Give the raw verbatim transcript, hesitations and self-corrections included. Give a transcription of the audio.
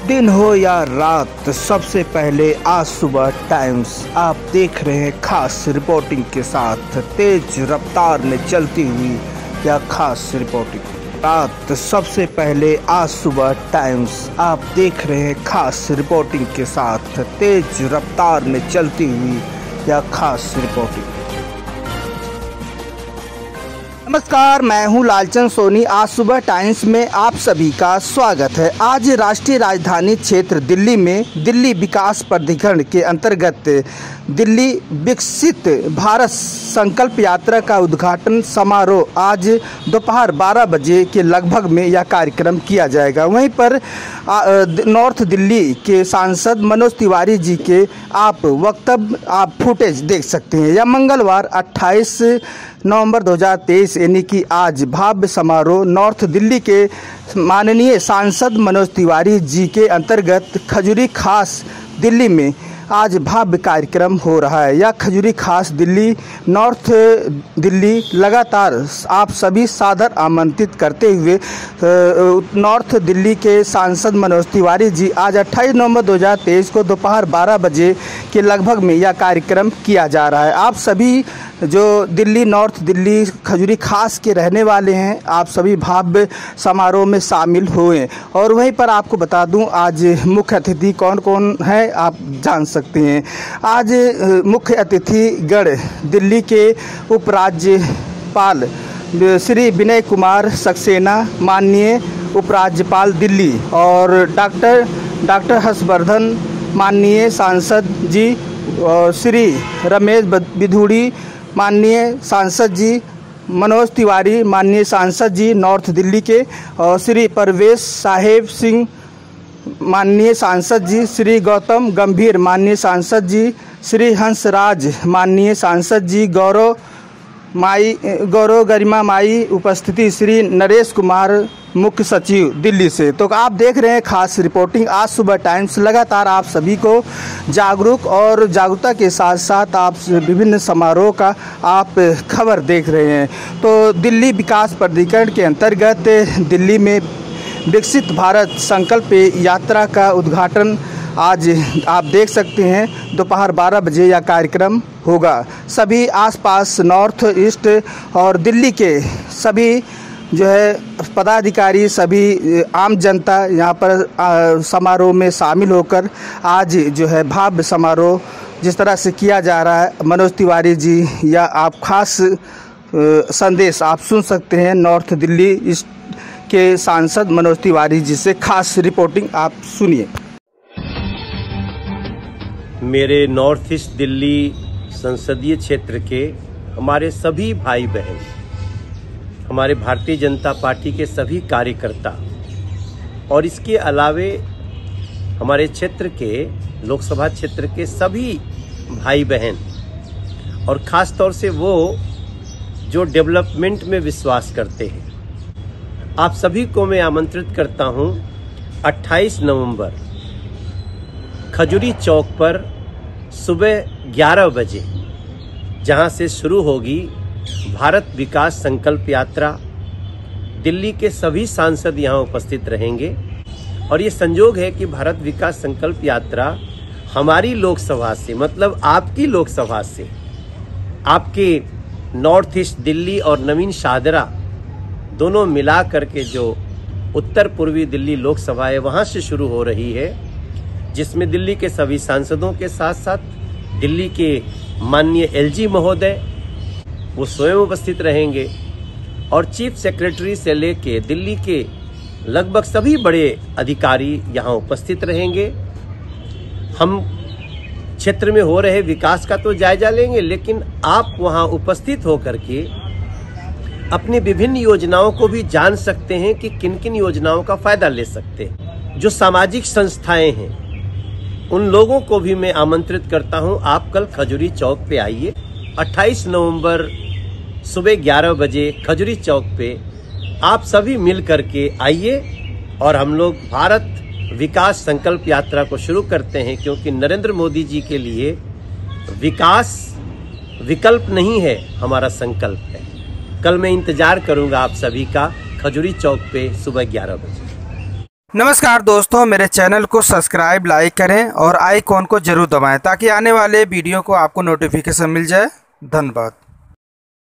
दिन हो या रात, सबसे पहले आज सुबह टाइम्स आप देख रहे हैं खास रिपोर्टिंग के साथ। तेज रफ्तार में चलती हुई यह खास रिपोर्टिंग रात, सबसे पहले आज सुबह टाइम्स आप देख रहे हैं खास रिपोर्टिंग के साथ। तेज रफ्तार में चलती हुई यह खास रिपोर्टिंग। नमस्कार, मैं हूं लालचंद सोनी। आज सुबह टाइम्स में आप सभी का स्वागत है। आज राष्ट्रीय राजधानी क्षेत्र दिल्ली में दिल्ली विकास प्राधिकरण के अंतर्गत दिल्ली विकसित भारत संकल्प यात्रा का उद्घाटन समारोह आज दोपहर बारह बजे के लगभग में यह कार्यक्रम किया जाएगा। वहीं पर नॉर्थ दिल्ली के सांसद मनोज तिवारी जी के आप वक्तव्य आप फुटेज देख सकते हैं। यह मंगलवार अट्ठाईस नवंबर दो हज़ार तेईस यानी कि आज भव्य समारोह नॉर्थ दिल्ली के माननीय सांसद मनोज तिवारी जी के अंतर्गत खजूरी खास दिल्ली में आज भव्य कार्यक्रम हो रहा है। यह खजूरी खास दिल्ली नॉर्थ दिल्ली लगातार आप सभी सादर आमंत्रित करते हुए नॉर्थ दिल्ली के सांसद मनोज तिवारी जी आज अट्ठाईस नवंबर दो हज़ार तेईस को दोपहर बारह बजे के लगभग में यह कार्यक्रम किया जा रहा है। आप सभी जो दिल्ली नॉर्थ दिल्ली खजूरी खास के रहने वाले हैं, आप सभी भव्य समारोह में शामिल हुए। और वहीं पर आपको बता दूं आज मुख्य अतिथि कौन कौन है आप जान सकते हैं। आज मुख्य अतिथि गण दिल्ली के उपराज्यपाल श्री विनय कुमार सक्सेना, माननीय उपराज्यपाल दिल्ली, और डॉक्टर डॉक्टर हर्षवर्धन, माननीय सांसद जी, और श्री रमेश बिधूड़ी, माननीय सांसद जी, मनोज तिवारी, माननीय सांसद जी नॉर्थ दिल्ली के, और श्री परवेश साहेब सिंह, माननीय सांसद जी, श्री गौतम गंभीर, माननीय सांसद जी, श्री हंसराज, माननीय सांसद जी, गौरव माई गौरव गरिमा माई उपस्थिति, श्री नरेश कुमार, मुख्य सचिव दिल्ली से। तो आप देख रहे हैं खास रिपोर्टिंग आज सुबह टाइम्स। लगातार आप सभी को जागरूक और जागरूकता के साथ साथ आप विभिन्न समारोह का आप खबर देख रहे हैं। तो दिल्ली विकास प्राधिकरण के अंतर्गत दिल्ली में विकसित भारत संकल्प यात्रा का उद्घाटन आज आप देख सकते हैं दोपहर बारह बजे यह कार्यक्रम होगा। सभी आसपास नॉर्थ ईस्ट और दिल्ली के सभी जो है पदाधिकारी, सभी आम जनता यहाँ पर समारोह में शामिल होकर आज जो है भव्य समारोह जिस तरह से किया जा रहा है। मनोज तिवारी जी या आप खास संदेश आप सुन सकते हैं नॉर्थ दिल्ली ईस्ट के सांसद मनोज तिवारी जी से। खास रिपोर्टिंग आप सुनिए। मेरे नॉर्थ ईस्ट दिल्ली संसदीय क्षेत्र के हमारे सभी भाई बहन, हमारे भारतीय जनता पार्टी के सभी कार्यकर्ता, और इसके अलावे हमारे क्षेत्र के लोकसभा क्षेत्र के सभी भाई बहन, और ख़ास तौर से वो जो डेवलपमेंट में विश्वास करते हैं, आप सभी को मैं आमंत्रित करता हूं अट्ठाईस नवंबर खजूरी चौक पर सुबह ग्यारह बजे, जहां से शुरू होगी भारत विकास संकल्प यात्रा। दिल्ली के सभी सांसद यहां उपस्थित रहेंगे, और ये संयोग है कि भारत विकास संकल्प यात्रा हमारी लोकसभा से, मतलब आपकी लोकसभा से, आपके नॉर्थ ईस्ट दिल्ली और नवीन शाहदरा दोनों मिला करके जो उत्तर पूर्वी दिल्ली लोकसभा है वहां से शुरू हो रही है, जिसमें दिल्ली के सभी सांसदों के साथ साथ दिल्ली के माननीय एलजी महोदय वो स्वयं उपस्थित रहेंगे, और चीफ सेक्रेटरी से लेके दिल्ली के लगभग सभी बड़े अधिकारी यहाँ उपस्थित रहेंगे। हम क्षेत्र में हो रहे विकास का तो जायजा लेंगे, लेकिन आप वहाँ उपस्थित होकर के अपनी विभिन्न योजनाओं को भी जान सकते हैं कि किन किन योजनाओं का फायदा ले सकते हैं। जो सामाजिक संस्थाएं हैं उन लोगों को भी मैं आमंत्रित करता हूं, आप कल खजूरी चौक पे आइए। अट्ठाईस नवंबर सुबह ग्यारह बजे खजूरी चौक पे आप सभी मिल करके आइए, और हम लोग भारत विकास संकल्प यात्रा को शुरू करते हैं, क्योंकि नरेंद्र मोदी जी के लिए विकास विकल्प नहीं है, हमारा संकल्प है। कल मैं इंतजार करूंगा आप सभी का खजूरी चौक पे सुबह ग्यारह बजे। नमस्कार दोस्तों, मेरे चैनल को सब्सक्राइब लाइक करें और आइकॉन को जरूर दबाएं ताकि आने वाले वीडियो को आपको नोटिफिकेशन मिल जाए। धन्यवाद।